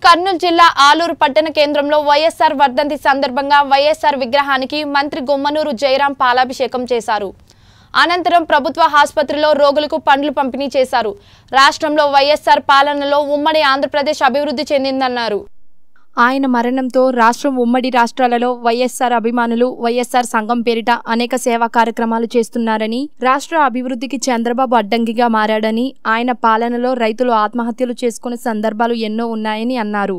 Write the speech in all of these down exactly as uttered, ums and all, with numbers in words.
కర్నూలు జిల్లా ఆలూరు పట్టణ కేంద్రంలో వైఎస్ఆర్ వర్ధంతి సందర్భంగా వైఎస్ఆర్ విగ్రహానికి మంత్రి గుమ్మనూరు జయరాం పాలాభిషేకం చేశారు. అనంతరం ప్రభుత్వ ఆసుపత్రిలో రోగులకు పండ్లు పంపిణీ చేశారు. రాష్ట్రంలో వైఎస్ఆర్ పాలనలో ఉమ్మడి ఆంధ్రప్రదేశ్ అభివృద్ధి చెందిందన్నారు. ఆయన మరణంతో రాష్ట్రం ఉమ్మడి రాష్ట్రాలలో వైఎస్ఆర్ అభిమానులు వైఎస్ఆర్ సంఘం పేరిట అనేక సేవా కార్యక్రమాలు చేస్తున్నారని, రాష్ట్ర అభివృద్ధికి చంద్రబాబు అడ్డంకిగా మారాడని, ఆయన పాలనలో రైతులు ఆత్మహత్యలు చేసుకునే సందర్భాలు ఎన్నో ఉన్నాయని అన్నారు.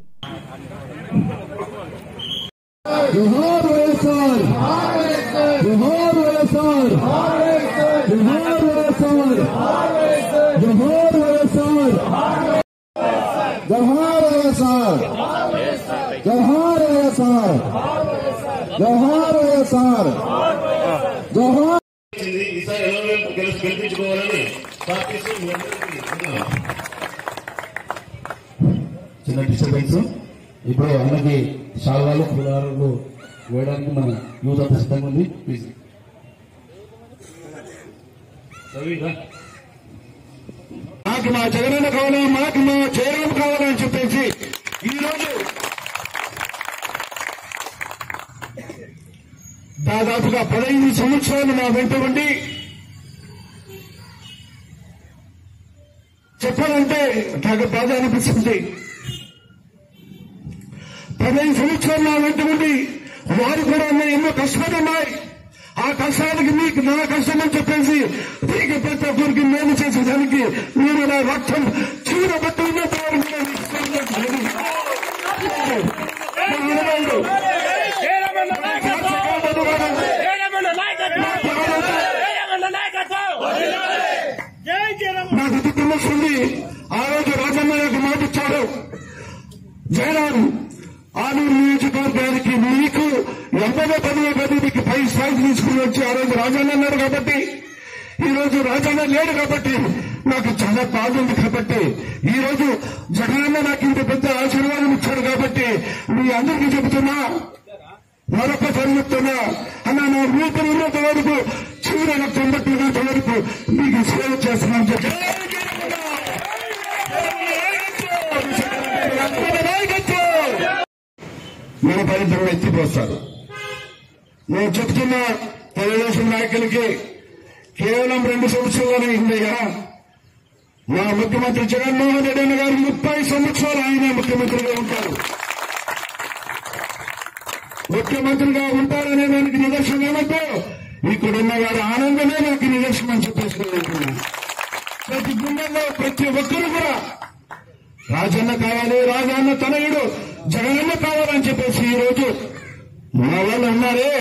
जोहार వైఎస్ఆర్ जोहार వైఎస్ఆర్ जोहार ఈసారి ఎలవెంపు గెలిచి గెలిపించుకోవాలని పార్టీకి చిన్న డిస్టర్బెన్స్. ఇప్పుడు అన్నకి శాల్వాలు పులారాలు వేయడానికి మన యూత్ అంతా సిద్ధంగా ఉంది. ప్లీజ్ మాకు మా జగనన్న కావాలా, మాకు మా జయరాం కావాలని చెప్పేసి ఈరోజు దాదాపుగా పదహైదు సంవత్సరాలు నా వెంట ఉండి చెప్పాలంటే నాకు బాధ అనిపిస్తుంది. పదహైదు సంవత్సరాలు నా వెంట ఉండి వారు కూడా ఎన్నో కష్టాలు ఉన్నాయి. ఆ కష్టానికి మీకు నా కష్టం అని చెప్పేసి మీకు ప్రతి ఒక్కరికి మేలు చేసేదానికి మీరు నా రక్తం చీర బట్టలు నాకు దుఃఖం వస్తుంది. ఆ రోజు రాజన్న నాకు మాట ఇచ్చాడు, జయరాం ఆలూరు నియోజకవర్గానికి మీకు ఎనభై పదివే పదికి పై స్థాయికి తీసుకుని వచ్చి ఆ రోజు రాజన్న అన్నాడు కాబట్టి, ఈ రోజు రాజన్న లేడు కాబట్టి నాకు చాలా బాధ ఉంది. కాబట్టి ఈ రోజు జగనన్న నాకు ఇంత పెద్ద ఆశీర్వాదం ఇచ్చాడు కాబట్టి మీ అందరికీ చెబుతున్నా, మరొకసారి చెప్తున్నా, అన్న నా నూతన ఉన్నత వరకు చివరి తొంభై ఉన్నంత వరకు మీకు సేవ చేస్తున్నాను చెప్పి మన పరిధిలో ఎత్తిపోస్తారు. నేను చెప్తున్నా తెలుగుదేశం నాయకులకి, కేవలం రెండు సంవత్సరాలు అయింది కదా, మా ముఖ్యమంత్రి జగన్మోహన్ రెడ్డి అన్న గారు ముప్పై సంవత్సరాలు ఆయన ముఖ్యమంత్రిగా ఉంటారు. ముఖ్యమంత్రిగా ఉంటారనే దానికి నిదర్శనం ఏమంటే ఇక్కడున్న వారి ఆనందమే నాకు నిదర్శనం చెప్పేసుకోవాలి. ప్రతి గుండెల్లో ప్రతి ఒక్కరు కూడా రాజన్న కావాలి, రాజన్న తనయుడు జగనన్న కావాలని చెప్పేసి ఈ రోజు మా వాళ్ళు ఉన్నారే.